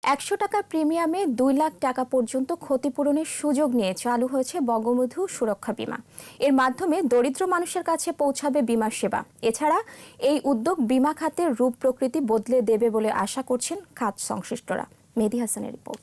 ১০০ টাকা প্রিমিয়ামে ২ লাখ টাকা পর্যন্ত ক্ষতিপূরণের সুযোগ নিয়ে চালু হয়েছে বঙ্গবন্ধু সুরক্ষা বীমা। এর মাধ্যমে দরিদ্র মানুষের কাছে পৌঁছাবে বীমা সেবা। এছাড়া এই উদ্যোগ বীমা খাতের রূপ প্রকৃতি বদলে দেবে বলে আশা করছেন খাত সংশ্লিষ্টরা। মেহেদী হাসানের রিপোর্ট।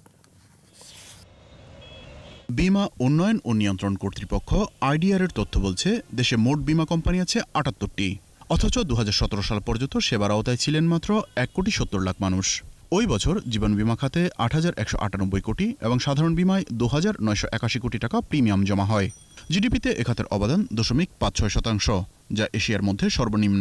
বীমা উন্নয়ন ও নিয়ন্ত্রণ কর্তৃপক্ষ আইডিআর এর তথ্য বলছে, দেশে মোট বীমা কোম্পানি আছে ৭৮টি। অথচ ২০১৭ সাল পর্যন্ত সেবার আওতায় ছিলেন মাত্র ১,৭০,০০,০০০ মানুষ। ওই বছর জীবন বীমা খাতে ৮,১৯৮ কোটি এবং সাধারণ বীমায় ২,৯৮১ কোটি টাকা প্রিমিয়াম জমা হয়। জিডিপিতে এ খাতের অবদান 0.56%, যা এশিয়ার মধ্যে সর্বনিম্ন।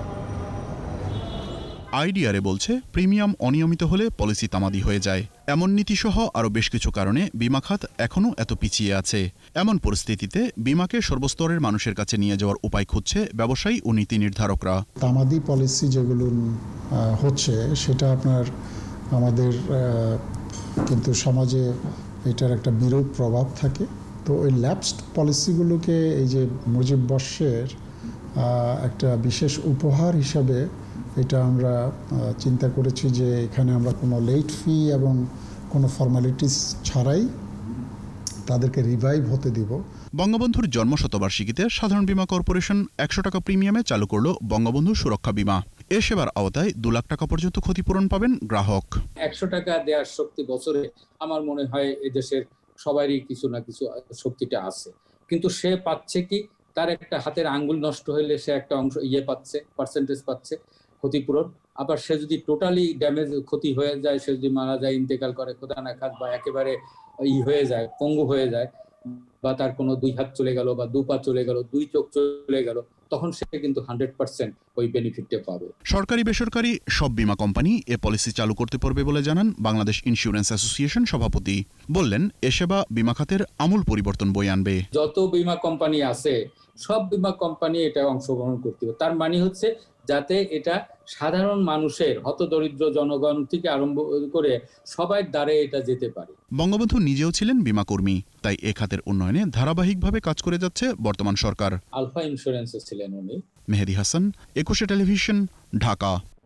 আইডিআরএ বলছে, প্রিমিয়াম অনিয়মিত হলে পলিসি তামাদি হয়ে যায়। এমন নীতিসহ আরও বেশ কিছু কারণে বীমা খাত এখনও এত পিছিয়ে আছে। এমন পরিস্থিতিতে বীমাকে সর্বস্তরের মানুষের কাছে নিয়ে যাওয়ার উপায় খুঁজছে ব্যবসায়ী ও নীতি নির্ধারকরা। তামাদি পলিসি যেগুলো হচ্ছে সেটা আপনার আমাদের কিন্তু সমাজে এটার একটা বিরূপ প্রভাব থাকে। তো ওই ল্যাপসড পলিসিগুলোকে এই যে মুজিব বর্ষের একটা বিশেষ উপহার হিসাবে এটা আমরা চিন্তা করেছি যে এখানে আমরা কোনো লেট ফি এবং কোনো ফর্মালিটিস ছাড়াই তাদেরকে রিভাইভ হতে দিব। বঙ্গবন্ধুর জন্মশতবার্ষিকীতে সাধারণ বীমা কর্পোরেশন ১০০ টাকা প্রিমিয়ামে চালু করল বঙ্গবন্ধু সুরক্ষা বীমা। এ সেবার আওতায় ২ লাখ টাকা পর্যন্ত ক্ষতিপূরণ পাবেন গ্রাহক। ১০০ টাকা দেওয়ার শক্তি বছরে আমার মনে হয় এদেশের সবারই কিছু না কিছু শক্তিটা আছে, কিন্তু সে পাচ্ছে কি, তার একটা হাতের আঙ্গুল নষ্ট হইলে সে একটা অংশ পাচ্ছে, পার্সেন্টেজ পাচ্ছে ক্ষতিপূরণ। আবার সে যদি টোটালি ড্যামেজ ক্ষতি হয়ে যায়, সে যদি মারা যায়, ইন্তেকাল করে খোদা না খাত, বা একেবারে হয়ে যায়, পঙ্গু হয়ে যায়, বা তার কোনো 2 হাত চলে গেল বা 2 পা চলে গেল, 2 চোখ চলে গেল, তখন সে কিন্তু 100% ওই বেনিফিটটা পাবে। সরকারি বেসরকারি সব বীমা কোম্পানি এ পলিসি চালু করতে পারবে বলে জানান বাংলাদেশ ইন্স্যুরেন্স অ্যাসোসিয়েশন সভাপতি। বললেন, এ সেবা বীমা খাতের আমূল পরিবর্তন বয়ে আনবে। যত বীমা কোম্পানি আছে সব বীমা কোম্পানি এটা অংশগ্রহণ করতে হবে। তার মানে হচ্ছে যাতে এটা সাধারণ মানুষের, হতদরিদ্র জনগণ থেকে আরম্ভ করে সবার দ্বারে এটা যেতে পারে। বঙ্গবন্ধু নিজেও ছিলেন বীমাকর্মী, তাই এ খাতের উন্নয়নে ধারাবাহিকভাবে কাজ করে যাচ্ছে বর্তমান সরকার। আলফা ইন্স্যুরেন্সে ছিলেন উনি। মেহেদী হাসান, ২১ টেলিভিশন, ঢাকা।